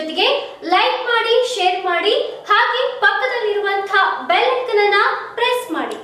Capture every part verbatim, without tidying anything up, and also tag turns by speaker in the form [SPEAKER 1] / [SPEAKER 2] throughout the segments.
[SPEAKER 1] ಜೊತೆಗೆ ಲೈಕ್ ಮಾಡಿ, ಶೇರ್ ಮಾಡಿ, ಹಾಗೆ ಪಕ್ಕದಲ್ಲಿರುವಂತಹ ಬೆಲ್ ಐಕಾನ್ ಅನ್ನು ಪ್ರೆಸ್ ಮಾಡಿ.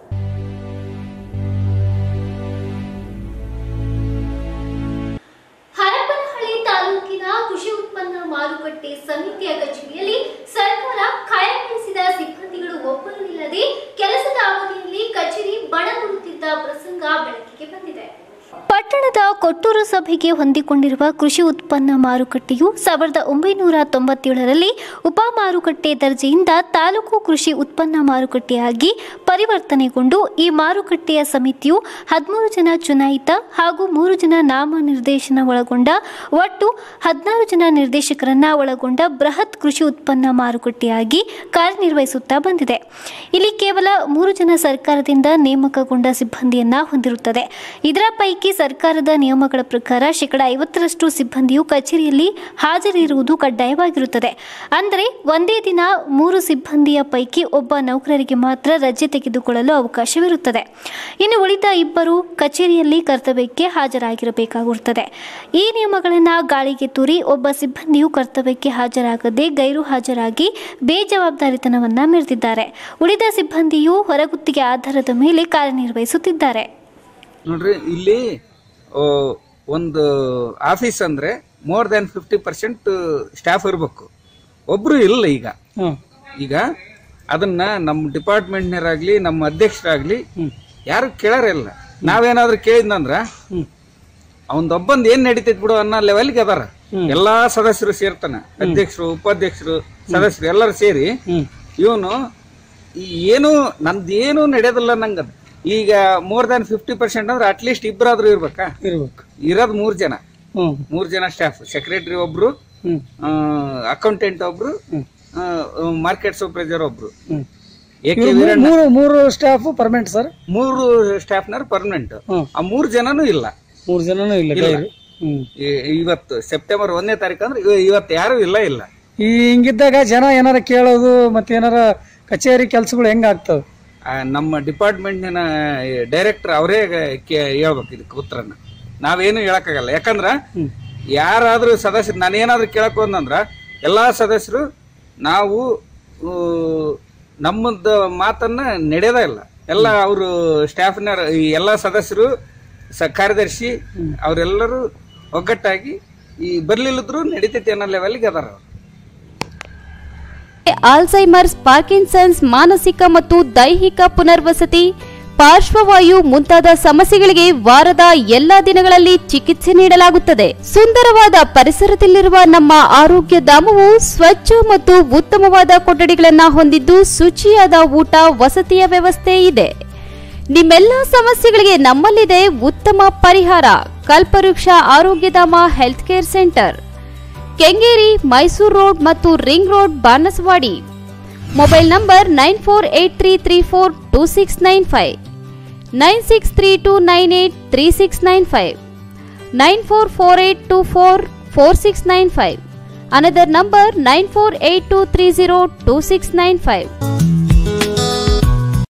[SPEAKER 1] ಹರಪನಹಳ್ಳಿ ತಾಲೂಕಿನ ಕೃಷಿ ಉತ್ಪನ್ನ ಮಾರುಕಟ್ಟೆ ಸಮಿತಿಯ ಕಚೇರಿಯಲ್ಲಿ ಸರ್ಕಾರ ಕಾಯಕಳಿಸಿದ ಸಿಬ್ಬಂದಿಗಳು ಒಬ್ಬರು ಇಲ್ಲದೆ ಕೆಲಸದ ಅವಧಿಯಲ್ಲಿ ಕಚೇರಿ ಬಣಗುಡುತ್ತಿದ್ದ ಪ್ರಸಂಗ ಬೆಳಕಿಗೆ ಬಂದಿದೆ. ಪಟ್ಟಣದ ಕೊಟ್ಟೂರು ಸಭೆಗೆ ಹೊಂದಿಕೊಂಡಿರುವ ಕೃಷಿ ಉತ್ಪನ್ನ ಮಾರುಕಟ್ಟೆಯು ಸಾವಿರದ ಒಂಬೈನೂರ ತೊಂಬತ್ತೇಳರಲ್ಲಿ ಉಪ ಮಾರುಕಟ್ಟೆ ದರ್ಜೆಯಿಂದ ತಾಲೂಕು ಕೃಷಿ ಉತ್ಪನ್ನ ಮಾರುಕಟ್ಟೆಯಾಗಿ ಪರಿವರ್ತನೆಗೊಂಡು ಈ ಮಾರುಕಟ್ಟೆಯ ಸಮಿತಿಯು ಹದಿಮೂರು ಜನ ಚುನಾಯಿತ ಹಾಗೂ ಮೂರು ಜನ ನಾಮನಿರ್ದೇಶನ ಒಳಗೊಂಡ ಒಟ್ಟು ಹದಿನಾರು ಜನ ನಿರ್ದೇಶಕರನ್ನ ಒಳಗೊಂಡ ಬೃಹತ್ ಕೃಷಿ ಉತ್ಪನ್ನ ಮಾರುಕಟ್ಟೆಯಾಗಿ ಕಾರ್ಯನಿರ್ವಹಿಸುತ್ತಾ ಬಂದಿದೆ. ಇಲ್ಲಿ ಕೇವಲ ಮೂರು ಜನ ಸರ್ಕಾರದಿಂದ ನೇಮಕಗೊಂಡ ಸಿಬ್ಬಂದಿಯನ್ನ ಹೊಂದಿರುತ್ತದೆ. ಇದರ ಪೈಕಿ ಸರ್ಕಾರದ ನಿಯಮಗಳ ಪ್ರಕಾರ ಶೇಕಡ ಐವತ್ತರಷ್ಟು ಸಿಬ್ಬಂದಿಯು ಕಚೇರಿಯಲ್ಲಿ ಹಾಜರಿರುವುದು ಕಡ್ಡಾಯವಾಗಿರುತ್ತದೆ. ಅಂದರೆ ಒಂದೇ ದಿನ ಮೂರು ಸಿಬ್ಬಂದಿಯ ಪೈಕಿ ಒಬ್ಬ ನೌಕರರಿಗೆ ಮಾತ್ರ ರಜೆ ತೆಗೆದುಕೊಳ್ಳಲು ಅವಕಾಶವಿರುತ್ತದೆ. ಇನ್ನು ಉಳಿದ ಇಬ್ಬರು ಕಚೇರಿಯಲ್ಲಿ ಕರ್ತವ್ಯಕ್ಕೆ ಹಾಜರಾಗಿರಬೇಕಾಗಿರುತ್ತದೆ. ಈ ನಿಯಮಗಳನ್ನು ಗಾಳಿಗೆ ತೂರಿ ಒಬ್ಬ ಸಿಬ್ಬಂದಿಯು ಕರ್ತವ್ಯಕ್ಕೆ ಹಾಜರಾಗದೆ ಗೈರು ಹಾಜರಾಗಿ ಬೇಜವಾಬ್ದಾರಿತನವನ್ನ ಮೆರೆದಿದ್ದಾರೆ. ಉಳಿದ ಸಿಬ್ಬಂದಿಯು ಹೊರಗುತ್ತಿಗೆ ಆಧಾರದ ಮೇಲೆ ಕಾರ್ಯನಿರ್ವಹಿಸುತ್ತಿದ್ದಾರೆ.
[SPEAKER 2] ನೋಡ್ರಿ, ಇಲ್ಲಿ ಒಂದು ಆಫೀಸ್ ಅಂದ್ರೆ more than fifty percent staff ಇರಬೇಕು. ಒಬ್ರು ಇಲ್ಲ. ಈಗ ಈಗ ಅದನ್ನ ನಮ್ಮ ಡಿಪಾರ್ಟ್ಮೆಂಟ್ನರಾಗ್ಲಿ ನಮ್ಮ ಅಧ್ಯಕ್ಷರಾಗ್ಲಿ ಯಾರು ಕೇಳಾರಿಲ್ಲ. ನಾವೇನಾದ್ರೂ ಕೇಳಿದ್ನಂದ್ರ ಅವನದೊಬ್ಬಂದ್ ಏನ್ ನಡೀತೈತಿ ಬಿಡು ಅನ್ನೋ ಲೆವೆಲ್ಗೆ ಅದಾರ. ಎಲ್ಲಾ ಸದಸ್ಯರು ಸೇರ್ತಾನ, ಅಧ್ಯಕ್ಷರು, ಉಪಾಧ್ಯಕ್ಷರು, ಸದಸ್ಯರು ಎಲ್ಲರೂ ಸೇರಿ ಇವನು ಏನು ನಂದೇನು ನಡೆಯೋದಿಲ್ಲ ನಂಗದ. ಈಗ ಮೋರ್ ದನ್ ಫಿಫ್ಟಿ ಪರ್ಸೆಂಟ್ ಅಂದ್ರೆ ಅಟ್ಲೀಸ್ಟ್ ಇಬ್ಬರಾದ್ರೂ ಇರ್ಬೇಕಾ? ಇರ್ಬೇಕು. ಇರೋದ್ ಮೂರ್ ಜನ ಮೂರ್ ಜನ ಸ್ಟಾಫ್. ಸೆಕ್ರೆಟರಿ ಒಬ್ರು, ಅಕೌಂಟೆಂಟ್ ಒಬ್ರು, ಮಾರ್ಕೆಟ್ ಸೂಪರ್ವೈಸರ್ ಒಬ್ರು.
[SPEAKER 3] ಮೂರು ಸ್ಟಾಫ್ ಪರ್ಮನೆಂಟ್ ಸರ್.
[SPEAKER 2] ಮೂರು ಸ್ಟಾಫ್ನರ್ ಪರ್ಮನೆಂಟ್. ಆ ಮೂರ್ ಜನನು ಇಲ್ಲ.
[SPEAKER 3] ಮೂರ್ ಜನನು ಇಲ್ಲ.
[SPEAKER 2] ಇವತ್ತು ಸೆಪ್ಟೆಂಬರ್ ಒಂದನೇ ತಾರೀಕು ಅಂದ್ರೆ ಇವತ್ತು ಯಾರು ಇಲ್ಲ ಇಲ್ಲ
[SPEAKER 3] ಈ ಹಿಂಗಿದ್ದಾಗ ಜನ ಏನಾರ ಕೇಳೋದು ಮತ್ತೆ ಏನಾರ ಕಚೇರಿ ಕೆಲ್ಸಗಳು ಹೆಂಗ ಆಗ್ತಾವ?
[SPEAKER 2] ನಮ್ಮ ಡಿಪಾರ್ಟ್ಮೆಂಟ್ನ ಡೈರೆಕ್ಟರ್ ಅವರೇ ಹೇಳ್ಬೇಕು ಇದಕ್ಕೆ ಉತ್ತರನ. ನಾವೇನು ಹೇಳಕ್ಕಾಗಲ್ಲ. ಯಾಕಂದ್ರ ಯಾರಾದ್ರೂ ಸದಸ್ಯರು ನಾನೇನಾದ್ರೂ ಕೇಳಕ್ ಹೋದಂದ್ರ ಎಲ್ಲಾ ಸದಸ್ಯರು ನಾವು ನಮ್ಮದ ಮಾತನ್ನ ನಡೆಯೋದೇ ಇಲ್ಲ. ಎಲ್ಲ ಅವರು ಸ್ಟಾಫ್ನ ಎಲ್ಲಾ ಸದಸ್ಯರು ಕಾರ್ಯದರ್ಶಿ ಅವರೆಲ್ಲರೂ ಒಗ್ಗಟ್ಟಾಗಿ ಈ ಬರ್ಲಿಲ್ಲದ್ರು ನಡೀತೈತಿ ಅನ್ನೋ ಲೆವೆಲ್ಗೆ ಅದಾರ.
[SPEAKER 4] ಆಲ್ಝೈಮರ್ಸ್, ಪಾರ್ಕಿನ್ಸನ್ಸ್, ಮಾನಸಿಕ ಮತ್ತು ದೈಹಿಕ ಪುನರ್ವಸತಿ, ಪಾರ್ಶ್ವವಾಯು ಮುಂತಾದ ಸಮಸ್ಯೆಗಳಿಗೆ ವಾರದ ಎಲ್ಲಾ ದಿನಗಳಲ್ಲಿ ಚಿಕಿತ್ಸೆ ನೀಡಲಾಗುತ್ತದೆ. ಸುಂದರವಾದ ಪರಿಸರದಲ್ಲಿರುವ ನಮ್ಮ ಆರೋಗ್ಯ ಧಾಮವು ಸ್ವಚ್ಛ ಮತ್ತು ಉತ್ತಮವಾದ ಕೊಠಡಿಗಳನ್ನು ಹೊಂದಿದ್ದು ಶುಚಿಯಾದ ಊಟ, ವಸತಿಯ ವ್ಯವಸ್ಥೆ ಇದೆ. ನಿಮ್ಮೆಲ್ಲ ಸಮಸ್ಯೆಗಳಿಗೆ ನಮ್ಮಲ್ಲಿದೆ ಉತ್ತಮ ಪರಿಹಾರ. Kalpavriksha Arogyadhama health care centre, Kengeri, Mysuru road ಮತ್ತು ring road, Banaswadi. Mobile number nine four eight three three four two six nine five, nine six three two nine eight three six nine five, nine four four eight two four four six nine five. Another number nine four eight two three zero two six nine five.